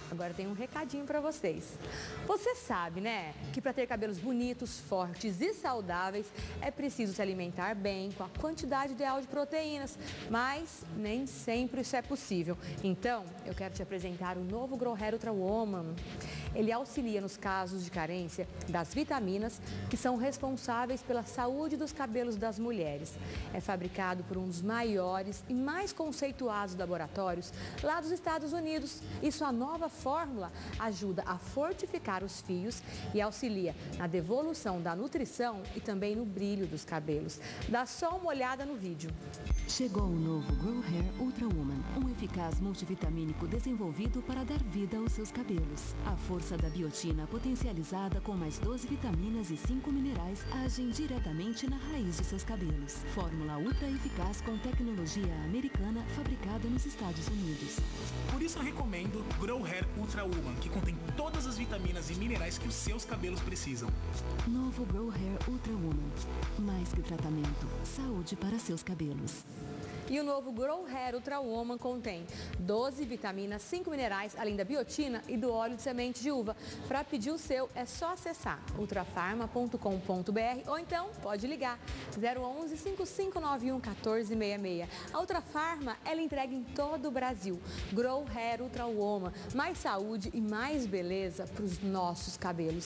agora tem um recadinho para vocês. Você sabe, né, que para ter cabelos bonitos, fortes e saudáveis é preciso se alimentar bem, com a quantidade ideal de proteínas, mas nem sempre isso é possível. Então, eu quero te apresentar o novo Grow Hair Ultra Woman. Ele auxilia nos casos de carência das vitaminas que são responsáveis pela saúde dos cabelos das mulheres. É fabricado por um dos maiores e mais conceituados laboratórios lá dos Estados Unidos e sua nova fórmula ajuda a fortificar os fios e auxilia na devolução da nutrição e também no brilho dos cabelos. Dá só uma olhada no vídeo. Chegou o novo Grow Hair Ultra Woman, um eficaz multivitamínico desenvolvido para dar vida aos seus cabelos. A força da biotina potencializada com mais 12 vitaminas e 5 minerais agem diretamente na raiz de seus cabelos. Fórmula ultra eficaz com tecnologia americana fabricada nos Estados Unidos. Por isso eu recomendo Grow Hair Ultra Woman, que contém todas as vitaminas e minerais que os seus cabelos precisam. Novo Grow Hair Ultra Woman. Mais que tratamento, saúde para seus cabelos. E o novo Grow Hair Ultra Woman contém 12 vitaminas, 5 minerais, além da biotina e do óleo de semente de uva. Para pedir o seu, é só acessar ultrafarma.com.br ou então pode ligar 011 5591 1466. A Ultrafarma, ela entrega em todo o Brasil. Grow Hair Ultra Woman, mais saúde e mais beleza para os nossos cabelos.